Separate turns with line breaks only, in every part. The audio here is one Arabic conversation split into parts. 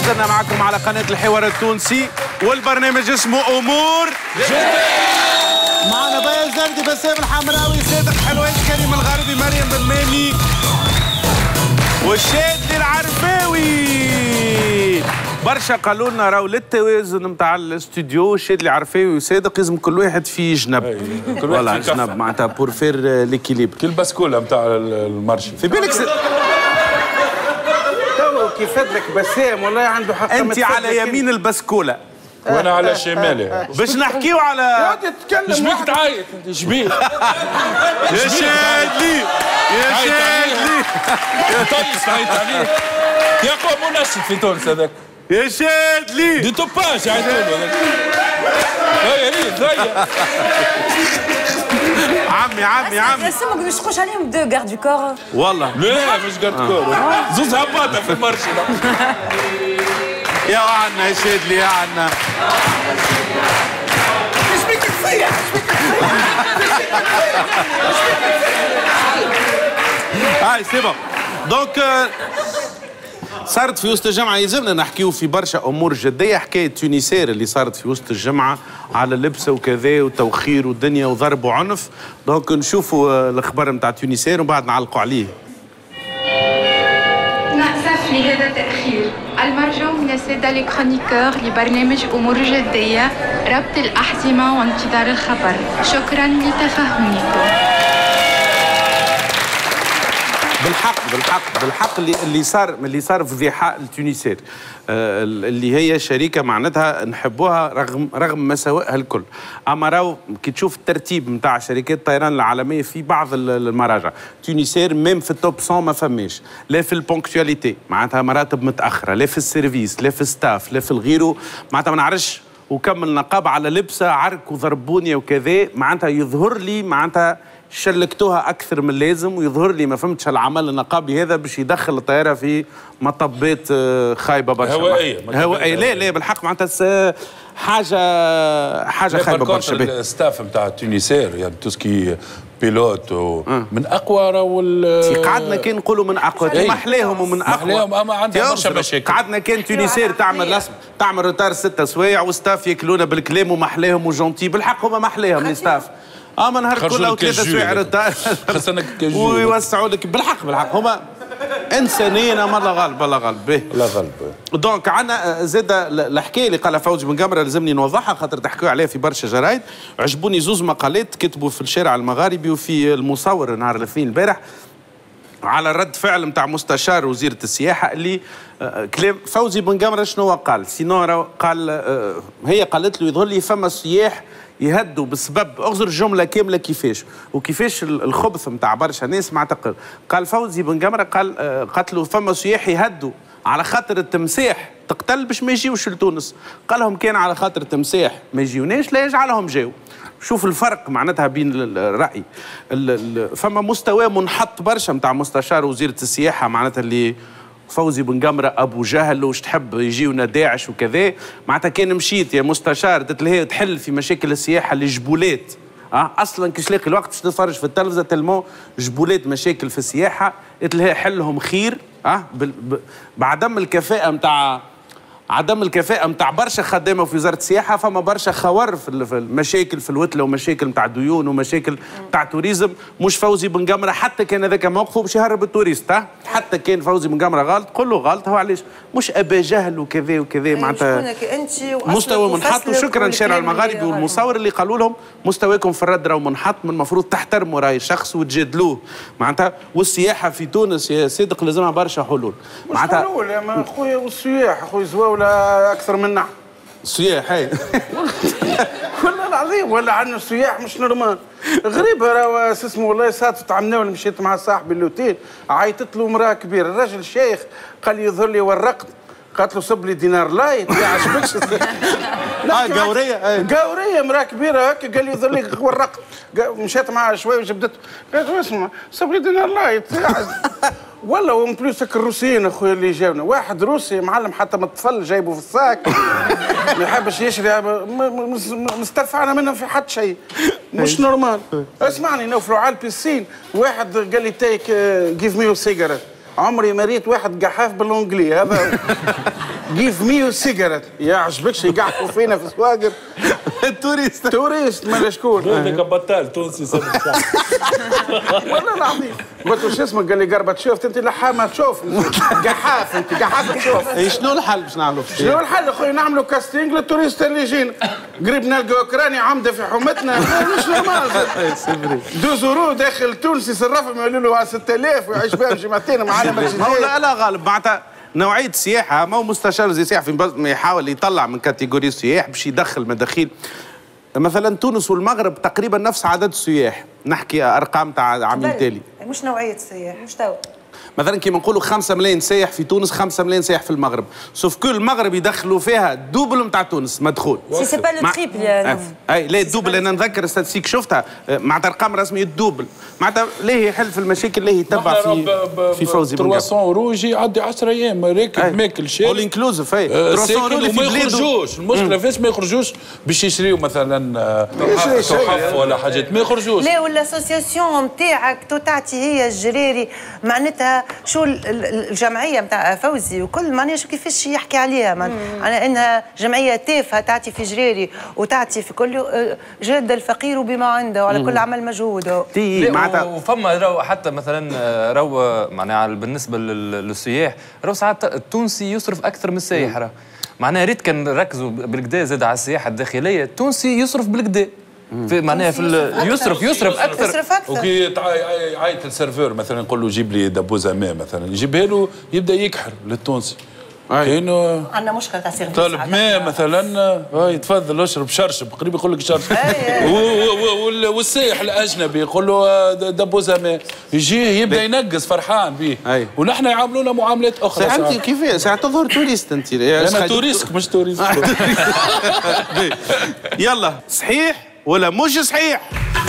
مازلنا معكم على قناة الحوار التونسي والبرنامج اسمه أمور معنا بيا الزردي، بسام الحمراوي، صادق حلوان، كريم الغربي، مريم بالماني والشادي العرفاوي. برشا قالوا لنا راهو للتوازن نتاع الاستوديو الشادي العرفاوي وصادق لازم كل واحد في جنب.
كل واحد في
جنب معناتها بور فير ليكيليبر.
كل بسكوله نتاع المارشي.
في بالك
كيف لك بسام والله عنده حق.
انت على يمين البسكوله
وانا على شمالي.
باش نحكيو على
شبيك تعيط انت شبيك؟
يا شادلي يا شادلي
طيس تعيط عليك يا قوم منشط في تونس هذاك
يا شادلي
دي توباج يعيطوا له هذاك. هيا ريت هيا
عمي
ما نشقوش عليهم دو غارد دو كور.
والله
لا مش قرد كور زوز هباطه في المارشي.
يا عنا يا شادلي يا عنا.
ايش بيك تصيح؟
هاي سي بون دونك صارت في وسط الجامعة. يلزمنا نحكيو في برشا أمور جدية. حكاية تونسير اللي صارت في وسط الجامعة على لبسة وكذا وتوخير ودنيا وضرب وعنف. دونك نشوفوا الأخبار نتاع تونسير ومن بعد نعلقوا عليه.
نأسف لهذا التأخير. المرجو من السادة الكرونيكور لبرنامج أمور جدية ربط الأحزمة وانتظار الخبر. شكرا لتفهمكم.
بالحق اللي صار فضيحه لتونسير اللي هي شركه معناتها نحبوها رغم مساوئها الكل. اما راهو كي تشوف الترتيب نتاع شركات الطيران العالميه في بعض المراجع تونسير ميم في التوب 100 ما فماش، لا في البونكتواليتي معناتها مراتب متاخره، لا في السيرفيس، لا في الستاف، لا في الغيرو معناتها ما نعرفش. وكمل نقاب على لبسه عرك وضربوني وكذا معناتها يظهر لي معناتها شلكتوها اكثر من اللازم، ويظهر لي ما فهمتش العمل النقابي هذا باش يدخل الطياره في مطبات خايبه برشا. هوائيه لا بالحق معناتها حاجه خايبه برشا.
الستاف نتاع تونسير يعني توسكي بيلوت من اقوى راهو
قعدنا كان نقولوا من اقوى محلاهم ومن اقوى
محلاهم. اما عندها برشا مشاكل.
قعدنا كان تونسير تعمل روتار 6 سوايع وستاف ياكلونا بالكلام ومحلاهم وجونتي. بالحق هما محلاهم الستاف. اما نهار كله 3 سوايع روتار ويوسعوا لك. بالحق هما انسانيين. اما لا غالب لا غالب
لا غالب.
دونك عندنا زاد الحكايه اللي قالها فوزي بن قمره لازمني نوضحها خاطر تحكيو عليها في برشا جرايد. عجبوني زوز مقالات كتبوا في الشارع المغاربي وفي المصور نهار الاثنين البارح على رد فعل نتاع مستشار وزيره السياحه اللي كلام فوزي بن قمره شنو قال. سينو قال هي قالت له يظهر لي فما سياح يهدوا بسبب اغزر الجمله كامله كيفاش الخبث نتاع برشا ناس ما اعتقد. قال فوزي بن قمره قالت له فما سياح يهدوا على خاطر التمساح تقتل باش ما يجيوش لتونس. قال لهم كان على خاطر التمساح ما يجيوناش لا يجعلهم جاو. شوف الفرق معناتها بين الراي. فما مستوى منحط برشا نتاع مستشار وزيره السياحه معناتها اللي فوزي بن قمره ابو جهل وش تحب يجيونا داعش وكذا معناتها كان مشيت يا مستشار تتلهي تحل في مشاكل السياحه اللي جبولات اصلا كي تلاقي الوقت باش تتفرج في التلفزه تلمو جبولات مشاكل في السياحه تلهي حلهم خير بعدم الكفاءه نتاع برشا خدامه في وزاره السياحه. فما برشا خوار في المشاكل في الوتله ومشاكل نتاع ديون ومشاكل نتاع توريزم. مش فوزي بن قمره حتى كان هذاك موقفه باش يهرب التوريست حتى كان فوزي بن قمره غلط قول له غلط. هو علاش مش ابا جهل وكذا وكذا معناتها مستوى منحط. وشكرا للشارع المغاربي والمصور اللي قالوا لهم مستواكم في الرد راهو منحط من المفروض تحترموا راي شخص وتجادلوه معناتها. والسياحه في تونس يا صادق لازمها برشا حلول
معناتها. حلول يا خويا والسياح خويا زواوله اكثر منا
السياح هاي
والله العظيم. ولا عندنا السياح مش نورمال غريب. راهو اسمه والله صادفت عمنا ولا مشيت مع صاحبي اللوتيل عيطت له امراه كبيره. الراجل شيخ قال لي يظهر لي ورقت. قالت له صب لي دينار لايت ما عجبكش. قاوريه امراه كبيره هكا قال لي يظهر لي ورقت. مشيت معاه شوي وجبدت قالت له اسمع صب لي دينار لايت. والله ومن بلوس الروسيين اخويا اللي جاونا واحد روسي معلم حتى من الطفل جايبه في الساك ما يحبش يشري مسترفعنا منهم في حد شيء مش نورمال. اسمعني نوفلوا على البيسين واحد قال لي تيك جيف مي سيجاره عمري ما ريت واحد قحاف بالانجلي هذا جيف مي سيجارت يا عجبكش يقعدوا فينا في سواقر توريست مالا شكون
هذاك بطال تونسي
والله العظيم قلت له شو اسمك؟ قال لي قربت شفت انت لحامه تشوف قحاف انت قحاف تشوف.
شنو الحل باش نعملوا؟
شنو الحل اخويا؟ نعملوا كاستينج للتوريست اللي يجينا قريب نلقى اوكراني عمده في حومتنا مش نورمال. 2 يورو داخل تونسي صرفهم يقولوا له 6000 ويعيش بهم جمعتين مع علامه
لا لا غالب معناتها نوعيه السياحه ما هو مستشار زي سياح في يحاول يطلع من كاتيجوري السياح باش يدخل مداخيل. مثلا تونس والمغرب تقريبا نفس عدد السياح، نحكي ارقام تاع عام تالي.
مش نوعيه السياح مش تو
مثلا كيما نقولوا 5 ملايين سايح في تونس، 5 ملايين سايح في المغرب، سوف كل المغرب يدخلوا فيها الدوبل نتاع تونس مدخول.
سي با لو تريبل يا
اي لا الدوبل، انا نذكر ستاتستيك شفتها معناتها ارقام رسميه الدوبل، معناتها ليه يحل في المشاكل، ليه يتبع في فوزي بن قاسم.
300 يورو يجي يعدي 10 ايام راكب ماكل شيء
اول انكلوزيف. اي 300 يورو اللي
ما يخرجوش. المشكله فاش ما يخرجوش باش يشريوا مثلا تحف ولا حاجات ما يخرجوش.
لا والاسوسياسيون نتاعك تعطي هي الجراري معناتها شو الجمعيه نتاع فوزي وكل معناها شو كيفاش يحكي عليها على انها جمعيه تافهه تعطي في جراري وتعطي في كل جاد الفقير بما عنده وعلى كل عمل مجهوده.
معناتها وفما راهو حتى مثلا راهو معناها بالنسبه للسياح راهو ساعات التونسي يصرف اكثر من السائح راه معناها ريت كان نركزوا بالكدا زاد على السياحه الداخليه. التونسي يصرف بالكدا في معناها في يصرف اكثر
وكي عايت السيرفور مثلا نقول له جيب لي دبوزه ماء مثلا يجيبها له يبدا يكحر للتونسي. كاينه
عندنا مشكله تاع سيرفيس
طالب ماء مثلا تفضل اشرب شرشب قريب يقول لك شرشب والسائح الاجنبي يقول له دبوزه ماء يجي يبدا ينقص فرحان به ونحن يعاملونا معاملات اخرى.
انت كيف ساعات تظهر توريست انت؟
انا توريست مش توريست.
يلا صحيح ولا مش صحيح؟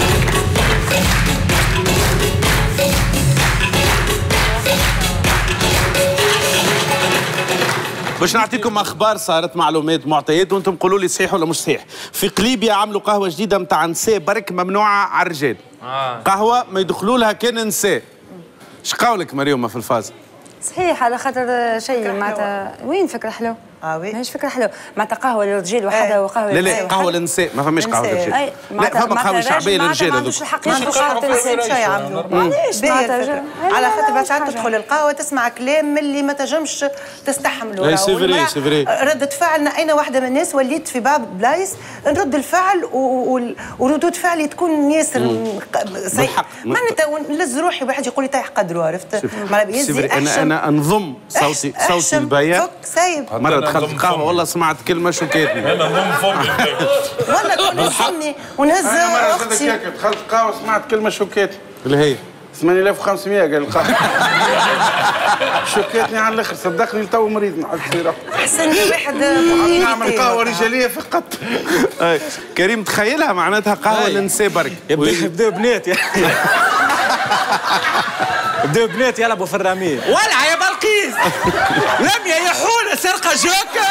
باش نعطيكم اخبار صارت، معلومات، معطيات، وانتم قولوا لي صحيح ولا مش صحيح. في قليبيا عملوا قهوه جديده نتاع نساء برك ممنوعه على الرجال. قهوه ما يدخلوا لها كان نساء. اش قولك مريومه في الفاز؟
صحيح على خاطر شيء معناتها وين فكره حلو؟
وي
ماهيش فكره حلوه معناتها قهوه للرجال وحدها وقهوه
لا لا قهوه للنساء ما فماش قهوه للرجال. لا فما قهوه شعبيه للرجال هذوك.
شو يعملوا؟ معليش على خاطر باش تدخل القهوه تسمع كلام اللي ما تنجمش تستحمله.
سي فري
ردة فعل انا واحده من الناس وليت في بعض بلايص نرد الفعل وردود فعلي تكون ياسر
بالحق.
معناتها نلز روحي واحد يقول لي طيح قدره عرفت؟
انا انضم صوتي البيان. مرة دخلت القهوة والله سمعت كلمة شوكتني.
انا نضم فمي
والله كل سمي ونهز
اختي. دخلت القهوة سمعت كلمة شوكتني
اللي هي
8500 قال القهوة. شوكتني على الاخر صدقني تو مريض مع الصراحة.
احسن واحد
نعمل قهوة رجالية فقط.
كريم تخيلها معناتها قهوة للنساء برك.
يبداو بنات بداو بنات يلعبوا في الرمية. ولع يا بلقيس لم يحول سرقة جوكا.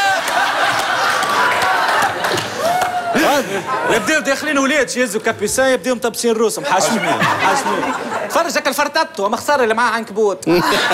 يبداو داخلين ولاد يهزوا كابيسان يبداو مطبسين روسهم حاشمين. تفرج هكا الفرتاتو اما خساره اللي معاه عنكبوت.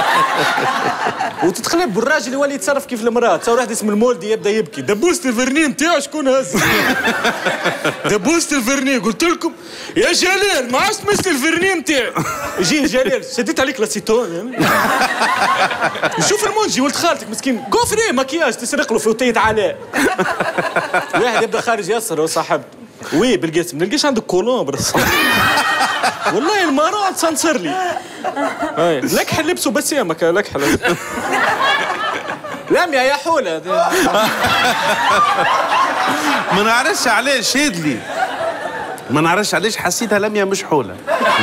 وتتقلب والراجل يولي يتصرف كيف المراه. تصور واحد اسمه المولدي يبدا يبكي دبوست الفرني نتاعو شكون هز؟ دبوست الفرني قلت لكم يا جلال ما عادش تمس الفرني نتاعي. يجي جلال شديت عليك لاسيتون. نشوف المونجي ولد خالتك مسكين كوفري مكياج تسرق له فوتيت علاء. واحد يبدا خارج يسر وصاحبته وي بالقاسم نلقاش عندك كولومبر. والله المرات سنصر لي لكحل لبسه بسامك لكحل. لميا يا حولة.
ما نعرفش علاش شادلي، ما نعرفش علاش حسيتها لميا مش حولة.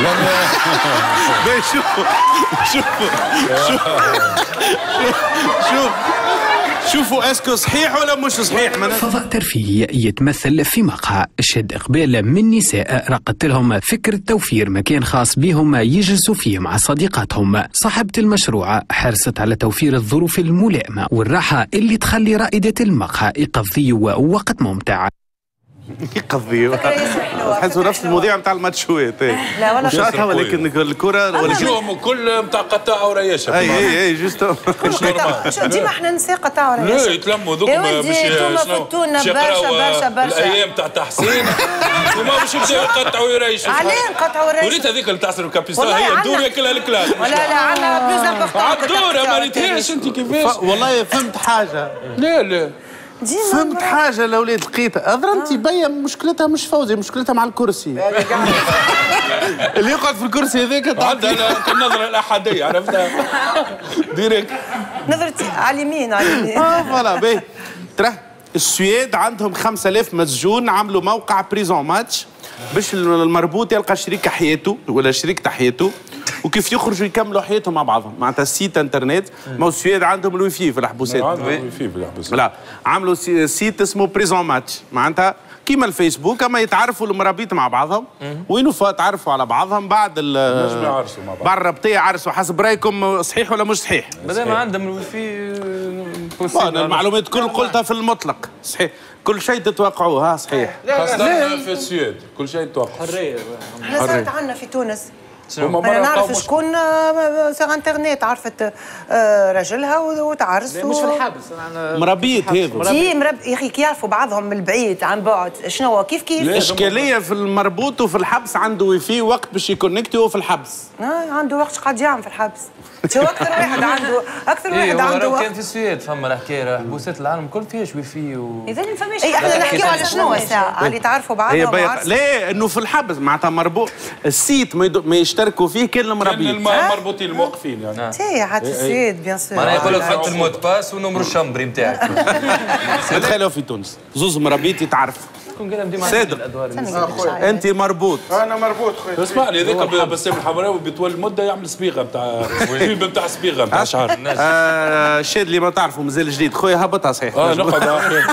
شوفوا اسكو صحيح ولا مش صحيح.
فضاء ترفيهي يتمثل في مقهى شد إقبال من نساء رقدت لهم فكرة توفير مكان خاص بهم يجلسوا فيه مع صديقاتهم. صاحبة المشروع حرصت على توفير الظروف الملائمة والراحة اللي تخلي رائدة المقهى يقضيوا وقت ممتع.
يقضي تحسوا نفس المذيع نتاع الماتشوات.
لا والله
شاطها ولكن الكره
ورجلهم كل نتاع قطاع وريشه.
اي جوست
ديما احنا نساء قطاع وريشه.
لا يتلموا ذوك باش
فتونا برشا
الايام تاع تحسين وما باش يبداو يقطعوا ويريشوا.
علاه نقطعوا ويريشوا؟
وريت هذيك اللي تعصر الكابيستا هي الدور ياكلها الكلاس.
لا عندنا بلوز امبورتون.
الدور ما ريتهاش انت كيفاش.
والله فهمت حاجه.
لا
فهمت حاجه الاولاد لقيتها اضرا انت بيا مشكلتها مش فوزي مشكلتها مع الكرسي. اللي يقعد في الكرسي هذاك
عندها النظره الاحاديه عرفتها ديريكت
نظرتي على اليمين
فوالا باهي. ترى السويد عندهم 5000 مسجون عملوا موقع بريزون ماتش باش المربوط يلقى شريك حياته ولا شريكة حياته وكيف يخرجوا يكملوا حياتهم مع بعضهم. معناتها سيت انترنت ما السويد عندهم الوي في الحبوسات.
عندهم الوي في الحبوسات.
لا عملوا سيت اسمه بريزون ماتش معناتها كيما الفيسبوك اما يتعرفوا المرابيط مع بعضهم وين تعرفوا على بعضهم بعد
يعرسوا مع بعض
بعد الربطيه يعرسوا حسب رايكم صحيح ولا مش صحيح.
مادام عندهم الوي في
المعلومات كل قلتها في المطلق صحيح كل شيء تتوقعوه صحيح.
خاصة في السويد كل شيء تتوقع.
حرية احنا صارت عندنا في تونس. انا نعرف شكون سيغ انترنت عرفت راجلها وتعرس
مش في الحبس
مرابيط هذو
يا اخي كيعرفوا بعضهم من البعيد عن بعد شنو كيف
الاشكاليه في المربوط وفي الحبس عنده وي في وقت باش يكونكتي وهو في الحبس.
عنده وقت قاعد يعمل في الحبس. شو اكثر واحد عنده وقت.
كان في السويد فما الحكايه حبوسات العالم الكل فيهاش وي في
اذا ما فماش.
احنا نحكيو على شنو الساعه اللي تعرفوا بعضهم.
لا انه في الحبس معناتها مربوط السيت ما يشتركوا فيه كل المرابيط.
المربوطين الموقفين يعني.
تي حتى السويد بيان سور.
معناها يقول لك حط المود باس ونمر الشمبري نتاعك.
تخيلوا في تونس زوز مرابيط يتعرفوا. صادق انت مربوط.
انا مربوط خويا.
اسمعني هذاك بسام الحمراوي بطول المده يعمل صبيغه نتاع فيلم نتاع صبيغه نتاع شعر.
الشاد اللي ما تعرفوا مازال جديد خويا هبطها صحيح.
نقعد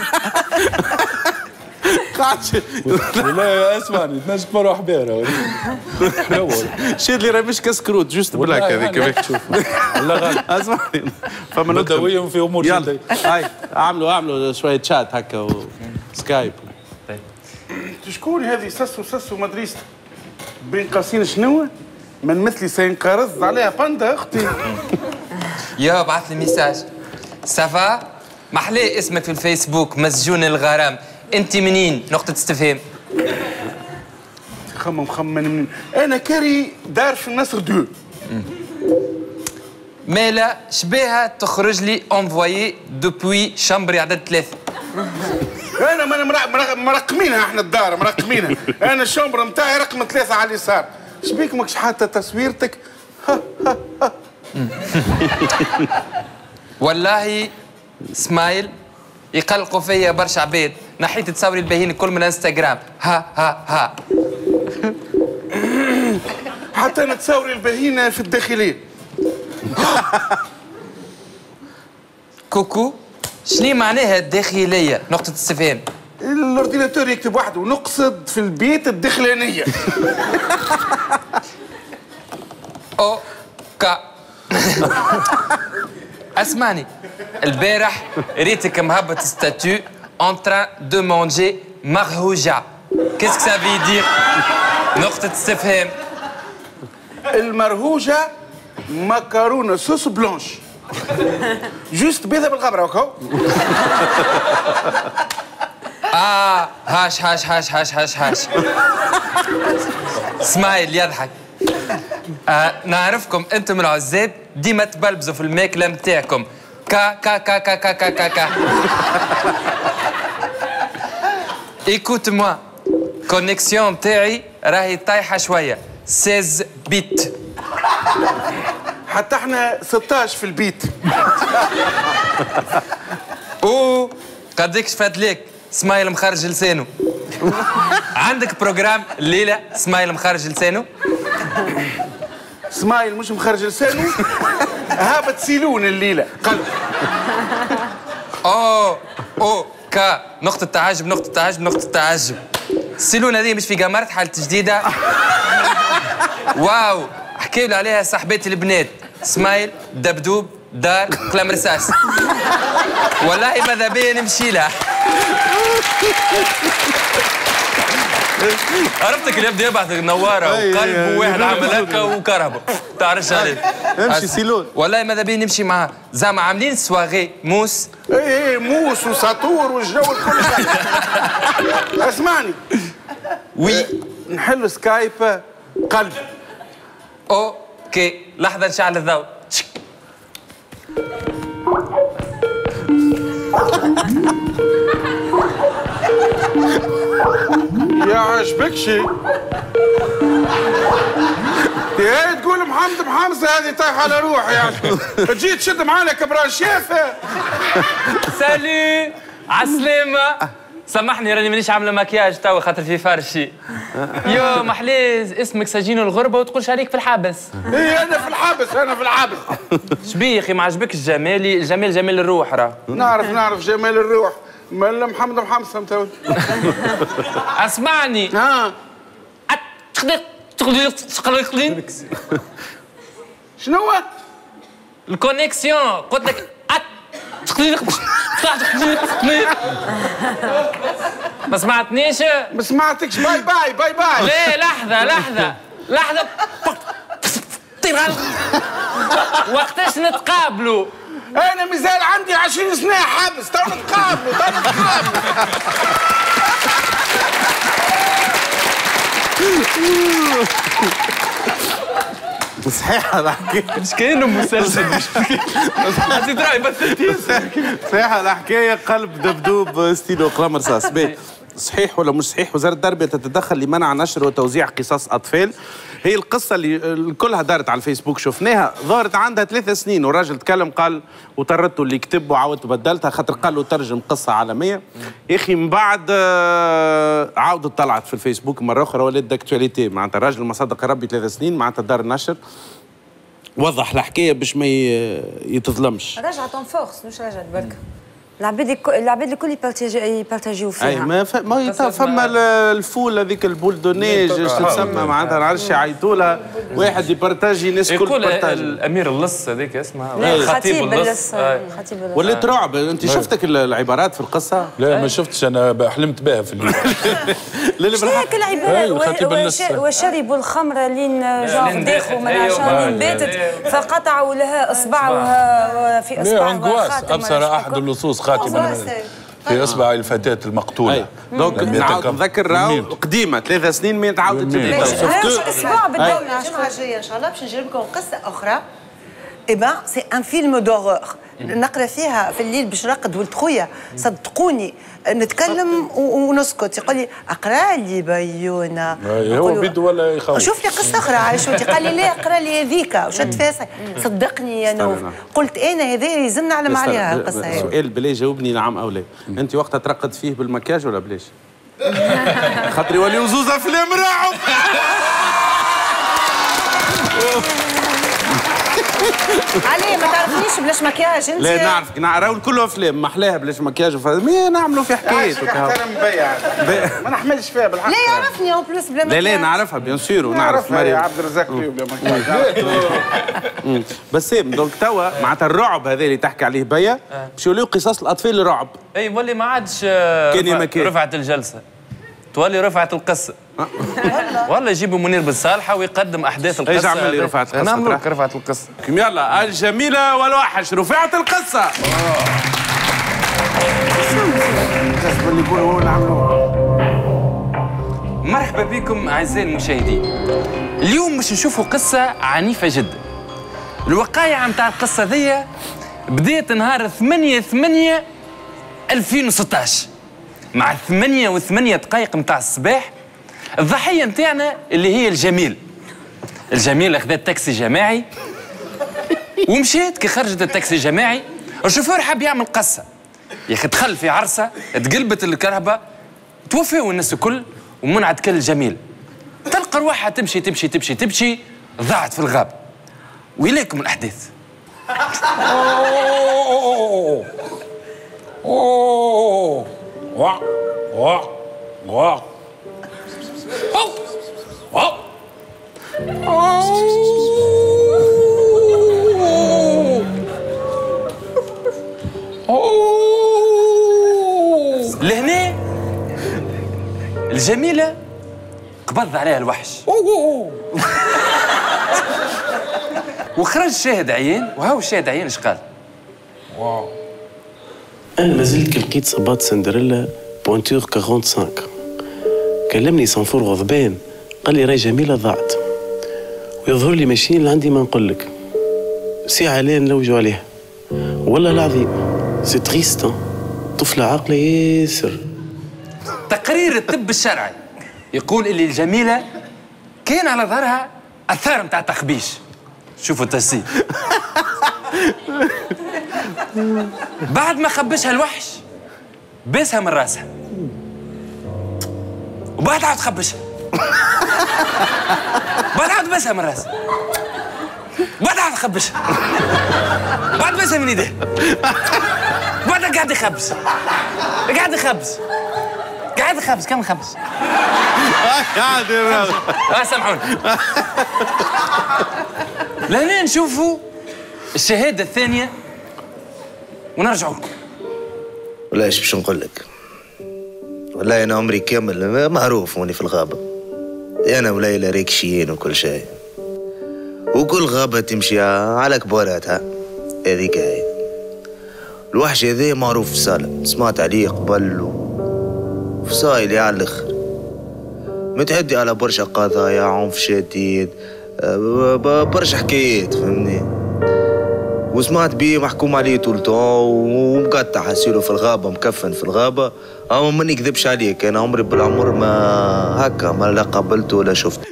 لا اسمعني تنجم نروح بيرة
شاد اللي راه مش كسكروت جوست بلاك هذيك كيفاش تشوف.
لا غالي
اسمعني فما
بدويه في امور
جديه. هاي اعملوا شويه شات هكا وسكايب.
شكون هذه سسو مدريسة بين قاسين شنو؟ من مثلي سينقرض عليها باندا اختي.
يا بعث لي ميساج سافا محلاه اسمك في الفيسبوك مسجون الغرام انت منين؟ نقطة استفهام.
خمم منين؟ انا كاري دار في النصر 2.
مالا شبيها تخرج لي انفويي دوبوي شامبري عدد 3.
انا مرقمينها احنا الدار مرقمينها. انا الشومبر نتاعي رقم 3 على اليسار. شبيك ماكش حاطه تصويرتك؟
والله سمايل يقلقوا فيا برشا عباد نحيت تصوري الباهين الكل من انستغرام ها
حتى انا تصوري الباهين في الداخليه.
كوكو شنو معناها الداخليه؟ نقطة استفهام.
الاورديناتور يكتب وحده ونقصد في البيت الدخلانيه.
كا اسمعني البارح ريتك مهبط ستاتيو en train de manger marhouja. Qu'est-ce que ça veut dire؟ نقطة استفهام.
المرهوجة مكرونة صوص بلانش. جوست بيضة بالغبرة وكو.
هاش سمايل يضحك. نعرفكم انتم العزاب ديما تبلبزوا في الماكله نتاعكم كا ايكوت موا كونيكسيون نتاعي راهي طايحه شويه 16 بيت.
حتى احنا 16 في البيت.
قديك شفت لك سمايل مخرج لسانه. عندك بروجرام الليله سمايل مخرج لسانه؟
سمايل مش مخرج لسانه هابط سيلون الليله قلب.
كا نقطة تعجب. السيلون هذه مش في قمرت حالة جديدة. واو حكيولي عليها صاحباتي البنات سمايل دبدوب دار قلم رصاص. والله ماذا بيا نمشي لها.
عرفتك اللي يبدا يبعث نواره وقلب وواحد عمل هكا وكرهبه تعرفش عليه
امشي سيلون
والله ماذا بيا نمشي معاه زعما عاملين سواغي موس
ايه موس وساطور والجو الكل. اسمعني
وي
نحل سكايب قلب.
اوكي لحظه نشعل الضوء.
يا عجبك شي يا تقول محمد محمزه هذه طايحه على روحي يعني تجي تشد معانا كبران شافه.
سالي عالسلامة. سامحني راني مانيش عامله مكياج توا خاطر في فرشي. يو محليز اسمك سجينو الغربه وتقولش عليك في الحبس.
ايه انا في الحبس انا في الحبس.
شبيه يا اخي ما عجبكش جمالي؟ الجمال جمال الروح راه.
نعرف جمال الروح مال محمد محمد فهمت.
اسمعني
ها شنو هو؟
الكونيكسيون قلت لك ما سمعتنيش؟
ما سمعتكش. باي باي باي باي.
ليه لحظة وقتاش نتقابلوا؟
انا مازال عندي 20 سنة حبس تو نتقابلوا
صحيح الحكايه
مش كأنه مسلسل مش حسيت راي بثلتين.
صحيح الحكايه قلب دبدوب ستيلو قلم رصاص. صحيح ولا مش صحيح وزارة التربية تتدخل لمنع نشر وتوزيع قصص أطفال؟ هي القصة اللي كلها دارت على الفيسبوك شفناها، ظهرت عندها 3 سنين والراجل تكلم قال وطردته اللي كتب وعاودت بدلتها خاطر قال له ترجم قصة عالمية. يا أخي من بعد عاودت طلعت في الفيسبوك مرة أخرى ولات داكتواليتي معناتها الراجل ما صدق ربي 3 سنين معناتها دار النشر وضح الحكاية باش ما يتظلمش.
رجعت اون فورس مش رجعت برك. العباد الكل يبارتاجيو فيها.
اي ما فما الفول هذيك البولدونيج اش تسمى معناتها ما نعرفش يعيطوا لها واحد يبارتاجي الناس الكل تبارتاجي.
الامير اللص هذيك اسمها
خطيب اللص.
ولات رعب. انت شفتك العبارات في القصه؟
لا ما شفتش انا حلمت بها في الليل.
هيك العباره وشربوا الخمر لين جاو داخلوا من عشان باتت فقطعوا لها اصبعها في اصبعها.
ابصر احد اللصوص خاتما في اصبع الفتاة المقتولة.
دونك نعاود نذكر راهو قديمة 3 سنين ما تعاودت تجديد.
اسبوع بالدولة الجمعة الجاية ان شاء الله باش نجيب لكم قصة أخرى. سي ان فيلم دورور نقرا فيها في الليل باش نرقد ولد خويا صدقوني نتكلم ونسكت يقول لي اقرا لي بيونه.
هو بيدو ولا يخوف؟
شوف لي قصه اخرى عايشوتي قال لي لا اقرا لي هذيك وشد فيها صدقني يا نوف. قلت انا هذا يلزم نعلم عليها القصه هذه.
سؤال بلا جاوبني نعم او لا. انت وقتها ترقد فيه بالمكياج ولا بلاش؟ خاطر يوليو زوز افلام راعوا.
علي ما تعرفنيش بلاش مكياج انت؟
لا نعرفك راهو كله افلام محلاها بلاش مكياج ما نعملوا في حكايه.
ما نحملش فيها بالحق.
لا يعرفني اون بلوس بلا مكياج.
لا نعرفها بيان سور ونعرف
مريم عبد الرزاق فيه بلا مكياج.
بس دونك توا معناتها الرعب هذا اللي تحكي عليه بيا باش يوليو قصص الاطفال الرعب.
اي ولي ما عادش رفعت الجلسه تولي رفعت القصه. والله يجيبوا منير بالصالحه ويقدم احداث القصه.
ايش عمل لي رفعت القصه؟
نعمل لك رفعت القصه.
يلا الجميله والوحش رفعت القصه.
مرحبا بكم اعزائي المشاهدين. اليوم باش نشوفوا قصه عنيفه جدا. الوقائع نتاع القصه ذي بدات نهار 8/8/2016 مع 8:08 نتاع الصباح. الضحيه نتاعنا اللي هي الجميل اخذت تاكسي جماعي ومشيت. كي خرجت التاكسي الجماعي الشوفور حاب يعمل قصه يا اخي دخل في عرسه تقلبت الكرهبه توفوا الناس الكل ومنعت كل الجميل. تلقى روحها تمشي تمشي تمشي تمشي ضاعت في الغاب. وإليكم الأحداث. لهنا الجميلة قبض عليها الوحش. وخرج شاهد عيان، وهو الشاهد عيان ايش قال؟
واو. انا مازلت كي لقيت صباط سندريلا بوانتور 45. كلمني صنفور غضبان قال لي راهي جميله ضاعت، ويظهر لي ماشيين اللي عندي ما نقول لك. ساعه لا نلوجوا عليها والله العظيم سي تريست. طفله عاقله ياسر.
تقرير الطب الشرعي يقول اللي الجميله كان على ظهرها اثار نتاع تخبيش. شوفوا التجسيد. بعد ما خبشها الوحش باسها من راسها، وبعد عاد خبشها، بعد عاد باسها من راسها، بعد عاد خبشها، بعد باسها من ايديه، بعد قاعد يخبز، قاعد يخبز، قاعد يخبز. كم خبز؟
قاعد يخبز.
سامحوني. لهنا نشوفوا الشهادة الثانية ونرجعوا لكم.
والله ايش باش نقول لك؟ والله انا عمري كامل معروف هوني في الغابة. انا وليلى ريكشيين وكل شيء. وكل غابة تمشي على كباراتها. هذيك هي. الوحش هذا معروف في الصالة، سمعت عليه قبل وفصايلي على الاخر. متعدي على برشا قضايا، عنف شديد، برشا حكايات فهمني. وسمعت بيه محكوم عليه طول الطون ومقطع حسيله في الغابة، مكفن في الغابة. أما ما نكذبش عليك، أنا عمري بالعمر ما هكا ما لا قابلته ولا شفته.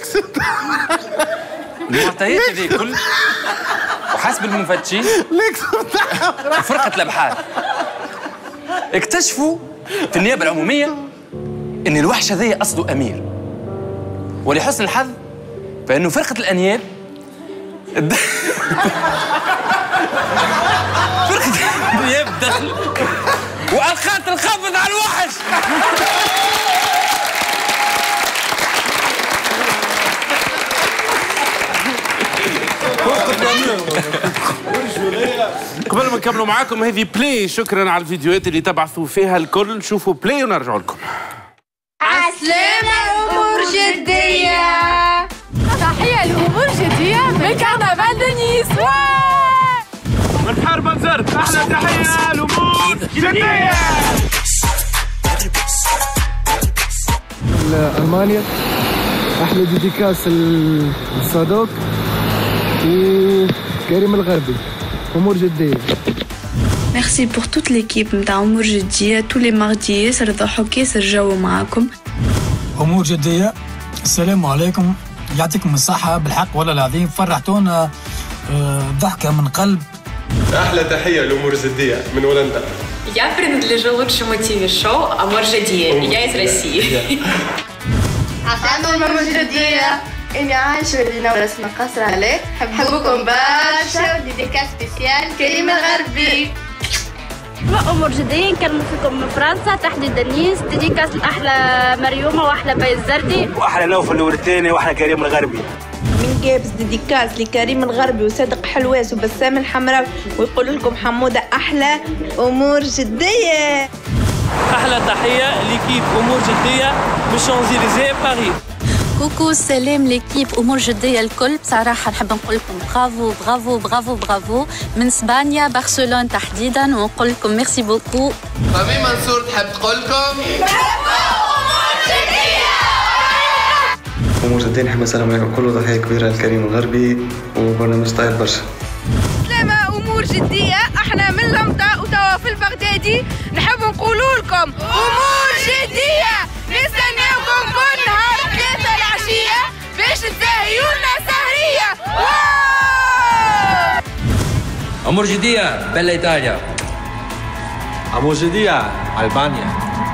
المعطيات هذه كل وحسب المفتشين وفرقة الأبحاث اكتشفوا في النيابة العمومية إن الوحش هذا أصله أمير، ولحسن الحظ فإنه فرقة الأنياب فرقة الأنياب دخل وألقت القبض على الوحش.
قبل ما نكملوا معاكم هذه بلاي، شكرا على الفيديوهات اللي تبعثوا فيها الكل. شوفوا بلاي ونرجعوا لكم.
عسلامة أمور جدية.
تحية لأمور جدية من كرنفال دو نيس.
من حرب نزرت أحلى تحية لأمور جدية.
ألمانيا أحلى ديديكاس الصادوق وكريم الغربي. أمور جدية.
Merci pour toute l'équipe نتاع أمور جدية. tous les mardis ياسر ضحك ياسر جو معاكم.
أمور جدية. السلام عليكم، يعطيكم الصحة بالحق والله العظيم فرحتونا ضحكة من قلب.
أحلى تحية لأمور جدية من هولندا.
Я принадлежу лучшему ТВ-шоу «Амор Жадия». Я из России.
عسلامة أمور جدية. إني عايشة مدينة ورسمة قصر عليك. حبكم برشا. ديديكاس سبيسيال كريم الغربي.
أمور جدية نكلموا فيكم من فرنسا تحديدا نيس. ديديكاس الأحلى مريومة وأحلى باي الزردي
وأحلى نوفل الورتاني وأحلى كريم الغربي.
من جابس ديديكاس لكريم الغربي وصادق حلواس وبسام الحمراوي ويقول لكم حمودة أحلى أمور جدية.
أحلى تحية لكيب أمور جدية من شانزليزيه باريس.
كوكو سلام ليكيب أمور جدية الكل. بصراحة نحب نقول لكم برافو برافو برافو برافو من اسبانيا برشلونة تحديدا، ونقول لكم ميرسي بوكو.
رامي منصور تحب تقول لكم
أمور جدية.
أمور جدية نحب نسلم عليكم كل ضحية كبيرة لكريم الغربي وبرنامج طاير برشا.
سلامة أمور جدية. احنا من لمطة وتوا في البغدادي نحب نقولوا لكم أمور جدية. نستناوكم كل نهار 3 العشية باش تزهيوا لنا سهرية.
أمور جدية بلا إيطاليا.
أمور جدية ألبانيا.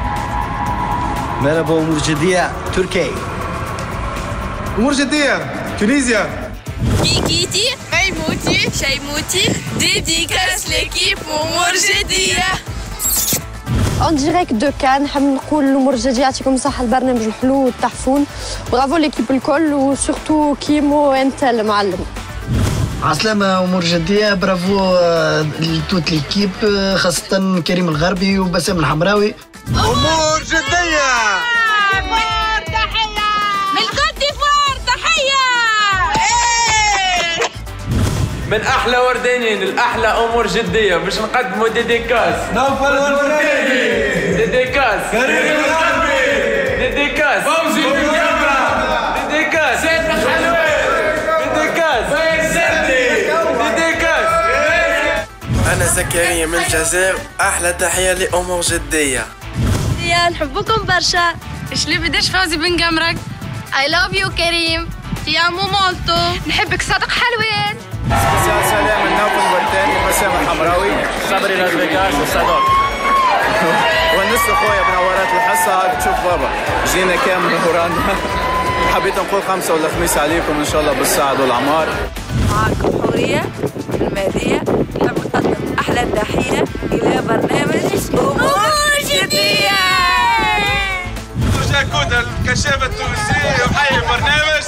مرحبا أمور جدية تركيا.
أمور جدية تونسيا.
كيكيتي ميموتي شيموتي. ديديكاس ليكيب أمور جدية.
اون ديريكت دو كان نحب نقول الامور الجدية يعطيكم الصحة البرنامج الحلو والتحفون. برافو ليكيب الكل وسورتو كيمو انت المعلم.
عسلامة أمور جدية. برافو لتوت ليكيب خاصة كريم الغربي وبسام الحمراوي.
أمور جدية. أمور تحية.
من احلى وردانين لاحلى امور جديه باش نقدموا ديديكاس
نوفل ورداني
ديديكاس
كريم الغربي
ديديكاس
فوزي بن جبرة
ديديكاس زيد الحلوي ديديكاس ديديكاس.
انا زكريا من الجزائر، احلى تحيه لامور جديه.
يا نحبكم برشا.
ايش اللي بداش فوزي بن قمرك؟
I love you كريم.
تي امو مولتو.
نحبك صادق حلوين.
سلام من نوفل الورداني، حسام الحمراوي، صبري لازفيغاس وصدوق. ونس خويا بنورات الحصه تشوف بابا. جينا كامل من هولندا. حبيت نقول 5 ولا 5 عليكم ان شاء الله بالسعد والعمار.
معكم حوريه المهديه، نحب نقدم احلى تحيه الى برنامج امور جديه.
جاكودا الكشافه التونسيه وحي برنامج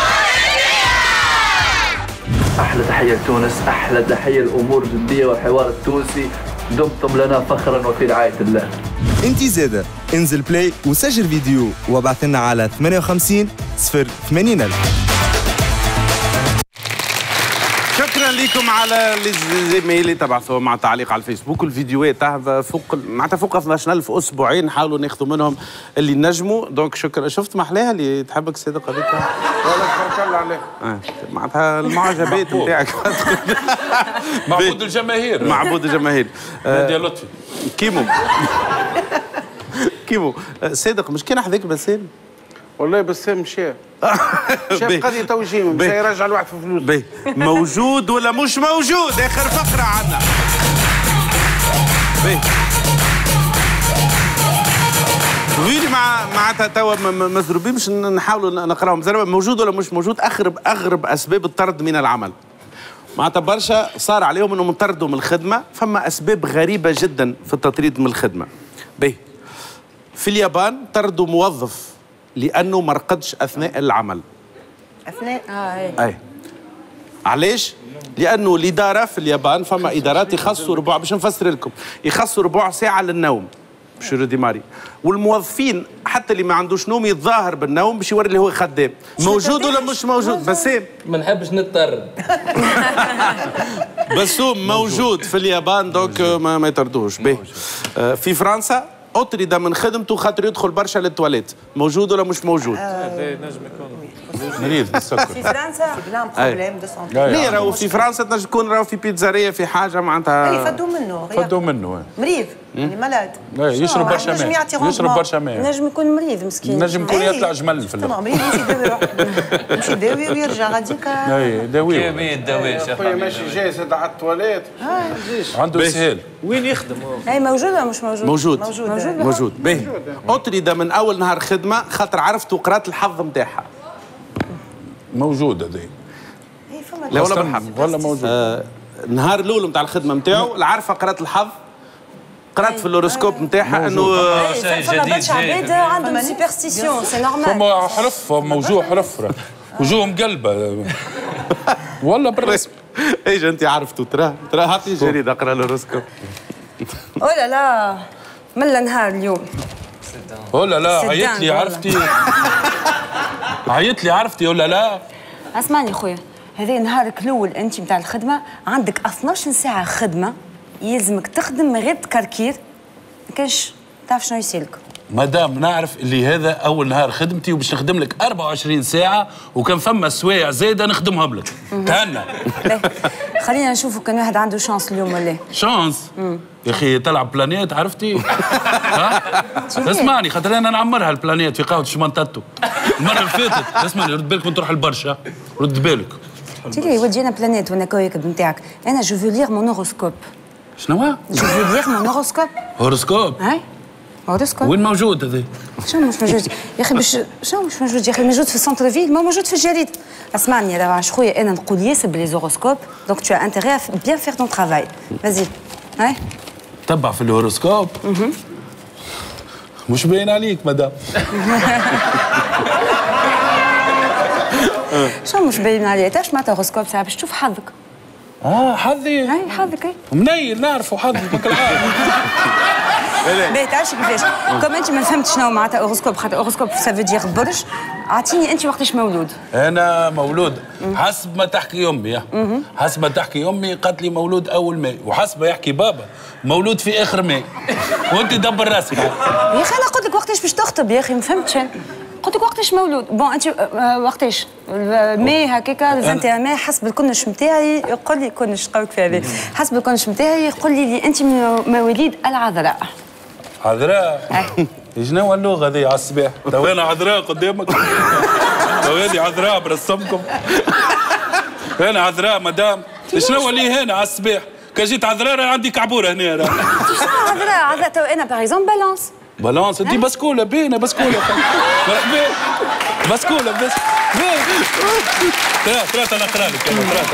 احلى تحيه لتونس، احلى تحيه لامور جديه والحوار التونسي. دمتم لنا فخرا وفي رعايه الله.
انت زاده انزل بلاي وسجل فيديو وابعث لنا على 58 080 ألف.
شكرا لكم على الزميل اللي تبعثوا مع تعليق على الفيسبوك. والفيديوهات معناتها فوق 12,000 اسبوعين نحاولوا ناخذوا منهم اللي نجموا. دونك شكرا. شفت محلاها اللي تحبك صدق هذيك؟
والله تبارك الله عليك.
معناتها المعجبات نتاعك.
معبود الجماهير.
معبود الجماهير.
نادية لطفي.
كيمو صادق مش كان حذاك بسام؟
والله بسام مشى. شاف قضية توجيه مشى يرجع الواحد في فلوس.
باهي موجود ولا مش موجود؟ آخر فقرة عنا. باهي ويلي معناتها توا مزروبين باش نحاولوا نقراهم زربة. موجود ولا مش موجود؟ أغرب أسباب الطرد من العمل. معناتها برشا صار عليهم انهم انطردوا من الخدمة. فما أسباب غريبة جدا في التطريد من الخدمة. باهي في اليابان طردوا موظف لأنه ما رقدش أثناء العمل.
أثناء؟
أي. علاش؟ لأنه الإدارة في اليابان فما إدارات يخصوا ربع، باش نفسر لكم، يخصوا ربع ساعة للنوم باش يردي ماري. والموظفين حتى اللي ما عندوش نوم يتظاهر بالنوم باش يوري اللي هو خدام. موجود ولا مش موجود؟ بسام
ما نحبش نضطر.
بسوم موجود في اليابان دونك ما يطردوش. باهي في فرنسا أطرد من خدمته خاطر يدخل برشا للتواليت. موجود ولا مش موجود؟
نجم يكون مريض بالسكر.
في فرنسا بلا بروبليم دو سونتي.
لا راهو في فرنسا تنجم تكون راهو في بيتزارية في حاجة معناتها.
فدوا منه. مريض يعني ملاد.
يشرب برشا ماء. يشرب برشا ماء.
نجم يكون مريض مسكين.
نجم يكون يطلع جمل في
الاخر. مريض يمشي يداوي روحه. يمشي يداوي ويرجع غاديك.
اي داوي.
كيفية داوي شيخ.
خويا ماشي جالس على التواليت. عنده اسهال.
وين يخدم؟
اي موجود ولا مش موجود؟
موجود. باهي أطرد من أول نهار خدمة خاطر عرفت وقرات الحظ نتاعها.
موجود هذا.
لا ولا بالحظ
ولا موجود.
النهار الاول نتاع الخدمه نتاعو العارفه قرات الحظ، قرات في الهوروسكوب نتاعها انه
فما برشا عباد عندهم سوبرستيسيون سي نورمال.
فما حرف موجوع حرف وجوه مقلبه والله بالرسم.
ايش انت عرفتوا ترى هاتي جريده اقرا الهوروسكوب.
ولا لا ملا نهار اليوم.
ولا لا عيط لي عرفتي. عيط لي عرفتي ولا لا؟
اسمعني خويا، هذا نهارك الاول انت نتاع الخدمه، عندك 12 ساعه خدمه، يلزمك تخدم من غير تكركير. ما كانش تعرف شنو يصيرلك.
مادام نعرف اللي هذا اول نهار خدمتي وباش نخدم لك 24 ساعه وكان فما سوايع زايده نخدمهم لك. تهنى.
خلينا نشوفوا كان واحد عنده شانس اليوم ولا
شانس؟ يا اخي تلعب بلانيت عرفتي؟ ها؟ اسمعني خاطر انا نعمرها البلانيت في قهوه شمنطتو. المره اللي فاتت اسمعني رد بالك وانت تروح البرشا، رد بالك.
تيلي يودي انا بلانيت وانا كواكب نتاعك، انا جو فو ليغ مون هوروسكوب.
شنو؟
جو فو ليغ مون هوروسكوب.
هوروسكوب؟
هاي هوروسكوب.
وين موجود هذا؟
شنو مش موجود؟ يا اخي باش شنو مش موجود يا اخي؟ موجود في السنتر فيل، ما موجود في الجريده. اسمعني راه خويا انا نقول ياسر بلي زوروسكوب، دونك تو انتيغي بيان فير طون ترافاي. فازي هاي
تبع في الهوروسكوب. مش باين عليك مدام.
شنو مش باين عليا؟ تعرف معناتها هوروسكوب ساعه باش تشوف حظك.
حظي؟
هاي حظك هاي.
منيل نعرفوا حظي بكل عام.
باهي تعرفش كيفاش؟ كوم انت ما فهمتش شنو معناتها هوروسكوب، خاطر هوروسكوب سافو دير برج، اعطيني انت وقتاش مولود؟
انا مولود حسب ما تحكي امي. حسب ما تحكي امي قالت لي مولود اول ماي، وحسب ما يحكي بابا مولود في اخر ماي. وانت دبر راسك.
يا اخي انا قلت لك وقتاش باش تخطب يا اخي، ما فهمتش. قلت لك وقتاش مولود؟ بون انت وقتاش؟ ماي هكاك 21 ماي حسب الكنش نتاعي يقول لي كنش قولك في هذه، حسب الكنش نتاعي يقول لي انت من مواليد العذراء.
عذراء؟ شنو اللغه ذي على الصباح؟ تو انا عذراء قدامك؟ تو هذه عذراء برسمكم؟ انا عذراء مدام؟ شنو اللي هنا على الصباح؟ كان جيت عذراء عندي كعبوره هنا.
عذراء تو انا باغ اكزومبل بالونس.
بالونس انت بسكوله باينه بسكوله. مرحبا بسكوله بس. ثلاثة نقرا لك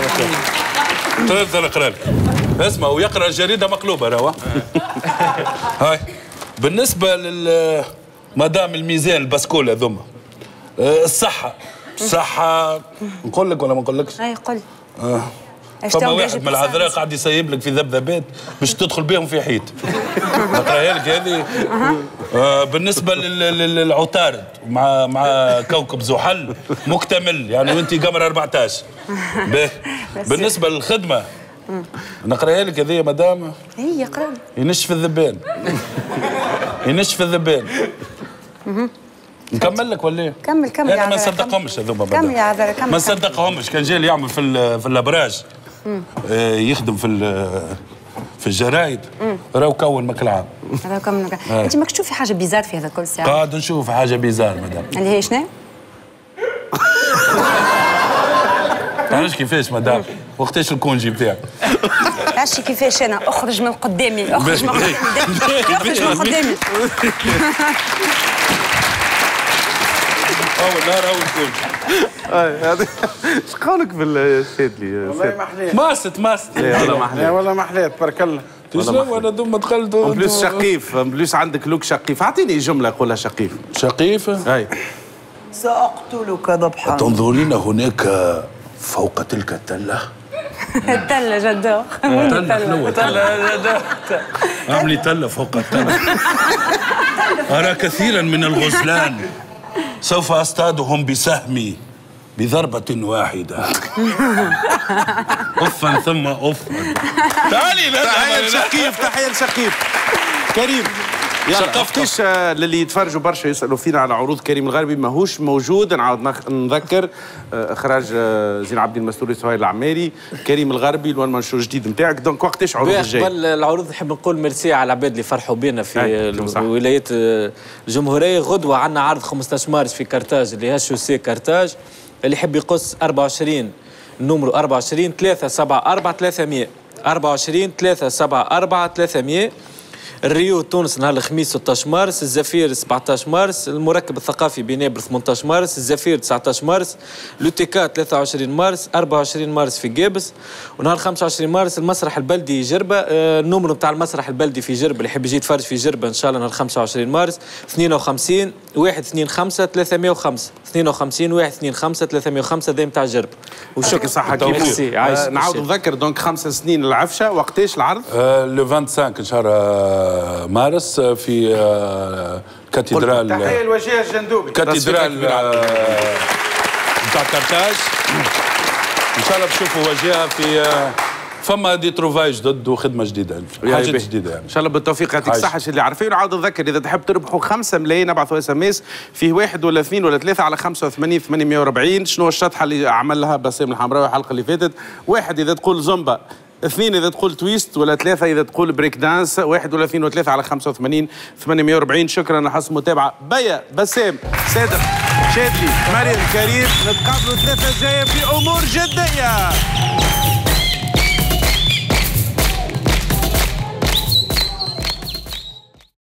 ثلاثة نقرا لك. اسمع ويقرا الجريده مقلوبه راهو. هاي بالنسبه مدام الميزان البسكوله ذم الصحه نقول لك ولا ما نقولكش؟
اي قل.
فما واحد من العذراء قاعد يسيب لك في ذبذبات باش تدخل بهم في حيط. نقراها لك هذه. بالنسبه للعطارد مع كوكب زحل مكتمل يعني وانت قمر 14. بالنسبه للخدمه نقراها لك هذه يا مدام.
اي اقرا لي.
ينشف الذبان. ينشف الذبان. نكمل لك ولا ايه؟
كمل
انا ما نصدقهمش هذوما.
كمل يا عذرا كمل.
ما نصدقهمش. كان جاي اللي يعمل في الابراج يخدم في الجرايد راهو كون ماك العام.
راهو كون ماك. انت ماكش تشوفي حاجه بيزار في هذا كل ساعه؟
قاعد نشوف حاجه بيزار مدام.
اللي هي شنو؟
تعرفش كيفاش مدام؟ وقتاش الكونجي بتاعك؟
تعرفش كيفاش انا اخرج من قدامي اخرج من قدامي اخرج من قدامي.
اول نهار اول كونجي.
هذا ايش قولك بالشادلي؟
والله ما حليت.
ماست
والله ما حليت.
والله ما حليت بارك الله.
شنو انا دوما دخلت
بلوس شقيف بلوس عندك لوك شقيف. اعطيني جمله قولها شقيف.
شقيف؟
اي
سأقتلك ذبحا.
تنظرين هناك فوق تلك التلة؟
التلة جدو.
تلة جدو. اعملي تلة فوق التلة. أرى كثيرا من الغزلان سوف أصطادهم بسهمي بضربة واحدة. أفا ثم أفا. تعالي
تحية لشقيف تحية لشقيف. كريم وقتاش للي يتفرجوا برشا يسالوا فينا على عروض كريم الغربي ماهوش موجود. نعاود نذكر اخراج زين عابدين المستوري سهيل العماري كريم الغربي الوان منشور جديد نتاعك. دونك وقتاش عروض الجاي؟
قبل العروض نحب نقول ميرسي على العباد اللي فرحوا بنا في الولايات الجمهوريه. غدوه عندنا عرض 15 مارس في كرتاج اللي هي الشوسيه كرتاج. اللي يحب يقص 24 نمرو 24 374 300 24 374 300. الريو تونس نهار الخميس 16 مارس، الزفير 17 مارس، المركب الثقافي بنابر 18 مارس، الزفير 19 مارس، لوتيكا 23 مارس، 24 مارس في جابس، ونهار 25 مارس المسرح البلدي جربه. النمر نتاع المسرح البلدي في جربه اللي يحب يجي يتفرج في جربه ان شاء الله نهار 25 مارس 52 125 305 52 125 305 ذا نتاع جربه.
وشكرا صحة كيف نعاود نذكر دونك 5 سنين العفشه. وقتاش العرض؟
لو 25 شهر مارس في كاتدرال.
تحية الوجيه الجندوبي
كاتدرال نتاع كرتاج. ان شاء الله بشوفوا وجهه في فما دي تروفاي جدد وخدمه جديده حاجات جديده يعني.
ان شاء الله بالتوفيق يعطيك الصحه. اللي عارفين نعاود نذكر اذا تحب تربحوا 5 ملايين ابعثوا اس ام اس فيه 1 ولا 2 ولا 3 على 85 840. شنو الشطحه اللي عمل لها بسام الحمراوي الحلقه اللي فاتت؟ 1 اذا تقول زومبا، 2 إذا تقول تويست، ولا 3 إذا تقول بريك دانس. 1 ولا 2 ولا 3 على 85 840. شكرا لحسن المتابعة. بيا بسام صادق شادلي مريم كريم. نتقابلوا 3 الجاية في أمور جدية.